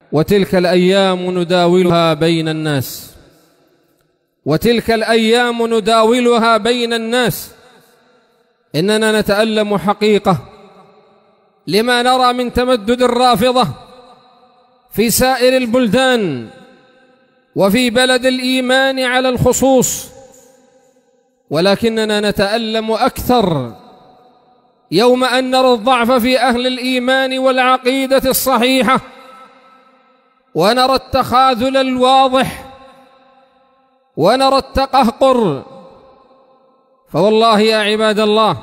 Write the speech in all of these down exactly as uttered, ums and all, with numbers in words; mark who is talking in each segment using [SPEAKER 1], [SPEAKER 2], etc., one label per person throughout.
[SPEAKER 1] وتلك الأيام نداولها بين الناس وتلك الأيام نداولها بين الناس إننا نتألم حقيقة لما نرى من تمدد الرافضة في سائر البلدان وفي بلد الإيمان على الخصوص، ولكننا نتألم أكثر يوم أن نرى الضعف في أهل الإيمان والعقيدة الصحيحة، ونرى التخاذل الواضح، ونرى التقهقر. فوالله يا عباد الله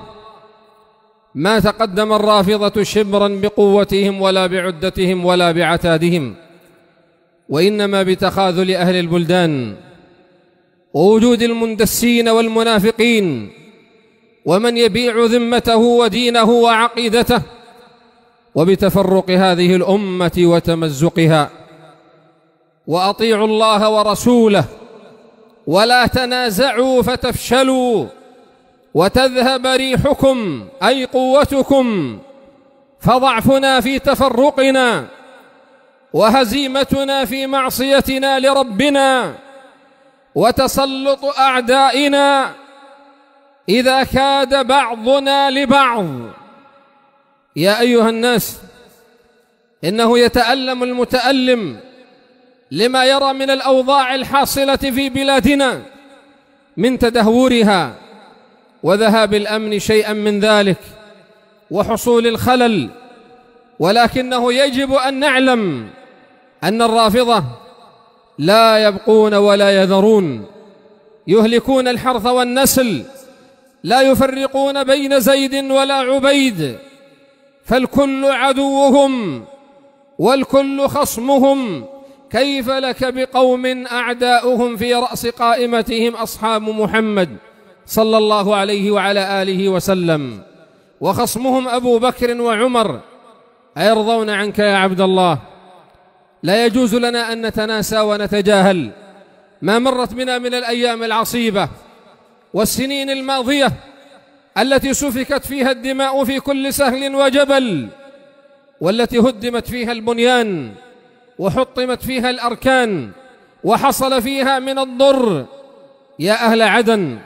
[SPEAKER 1] ما تقدم الرافضة شبرا بقوتهم ولا بعدتهم ولا بعتادهم، وإنما بتخاذل أهل البلدان ووجود المندسين والمنافقين ومن يبيع ذمته ودينه وعقيدته، وبتفرق هذه الأمة وتمزقها. وأطيعوا الله ورسوله ولا تنازعوا فتفشلوا وتذهب ريحكم أي قوتكم، فضعفنا في تفرقنا وهزيمتنا في معصيتنا لربنا وتسلط أعدائنا إذا كاد بعضنا لبعض. يا أيها الناس، إنه يتألم المتألم لما يرى من الأوضاع الحاصلة في بلادنا من تدهورها وذهاب الأمن شيئا من ذلك وحصول الخلل، ولكنه يجب أن نعلم أن الرافضة لا يبقون ولا يذرون، يهلكون الحرث والنسل، لا يفرقون بين زيد ولا عبيد، فالكل عدوهم والكل خصمهم. كيف لك بقوم أعداؤهم في رأس قائمتهم أصحاب محمد صلى الله عليه وعلى آله وسلم، وخصمهم أبو بكر وعمر، أيرضون عنك يا عبد الله؟ لا يجوز لنا أن نتناسى ونتجاهل ما مرت بنا من الأيام العصيبة والسنين الماضية التي سفكت فيها الدماء في كل سهل وجبل، والتي هدمت فيها البنيان وحطمت فيها الأركان وحصل فيها من الضر. يا أهل عدن،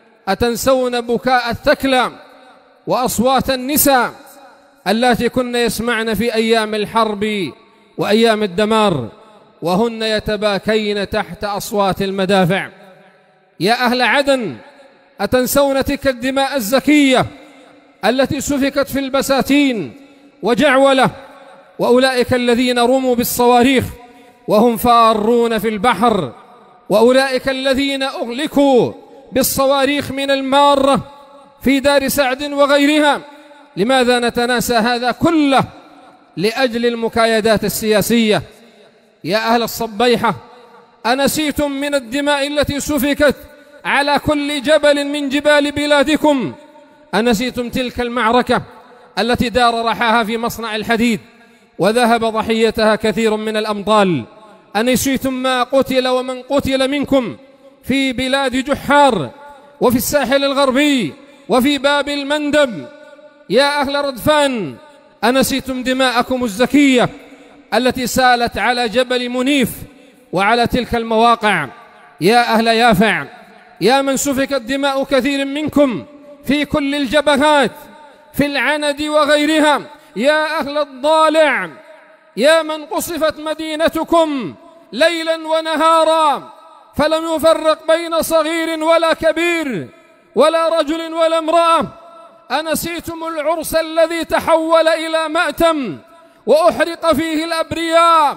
[SPEAKER 1] أتنسون بكاء الثكلى وأصوات النساء اللاتي كن يسمعن في أيام الحرب وأيام الدمار وهن يتباكين تحت أصوات المدافع؟ يا أهل عدن، أتنسون تلك الدماء الزكية التي سفكت في البساتين وجعولة، وأولئك الذين رموا بالصواريخ وهم فارون في البحر، وأولئك الذين أغلقوا بالصواريخ من المارة في دار سعد وغيرها؟ لماذا نتناسى هذا كله لأجل المكايدات السياسية؟ يا أهل الصبيحة، أنسيتم من الدماء التي سفكت على كل جبل من جبال بلادكم؟ أنسيتم تلك المعركة التي دار رحاها في مصنع الحديد وذهب ضحيتها كثير من الأمطال؟ أنسيتم ما قتل ومن قتل منكم في بلاد جحار وفي الساحل الغربي وفي باب المندب؟ يا أهل ردفان، أنسيتم دماءكم الزكية التي سالت على جبل منيف وعلى تلك المواقع؟ يا أهل يافع، يا من سفكت دماء كثير منكم في كل الجبهات في العند وغيرها؟ يا أهل الضالع، يا من قصفت مدينتكم ليلا ونهارا فلم يفرق بين صغير ولا كبير ولا رجل ولا امرأة؟ أنسيتم العرس الذي تحول إلى مأتم وأحرق فيه الأبرياء؟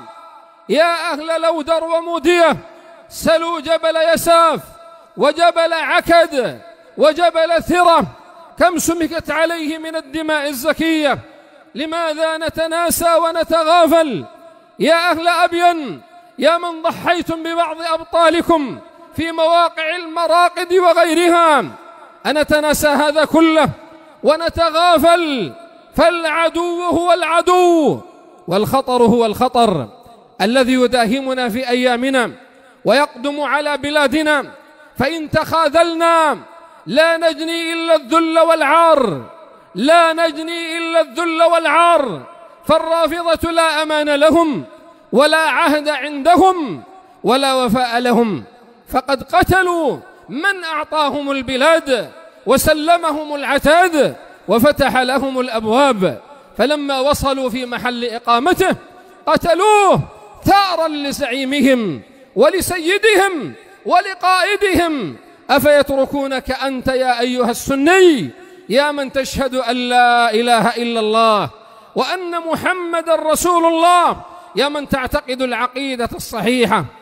[SPEAKER 1] يا أهل لودر ومودية، سلوا جبل يساف وجبل عكد وجبل ثرة، كم سمكت عليه من الدماء الزكية؟ لماذا نتناسى ونتغافل؟ يا أهل أبين، يا من ضحيتم ببعض أبطالكم في مواقع المراقد وغيرها، أنتناسى هذا كله ونتغافل؟ فالعدو هو العدو والخطر هو الخطر الذي يداهمنا في أيامنا ويقدم على بلادنا، فإن تخاذلنا لا نجني إلا الذل والعار، لا نجني إلا الذل والعار. فالرافضة لا أمان لهم ولا عهد عندهم ولا وفاء لهم، فقد قتلوا من أعطاهم البلاد وسلمهم العتاد وفتح لهم الأبواب، فلما وصلوا في محل إقامته قتلوه ثارا لزعيمهم ولسيدهم ولقائدهم. أفيتركونك أنت يا أيها السني، يا من تشهد أن لا إله إلا الله وأن محمد رسول الله، يا من تعتقد العقيدة الصحيحة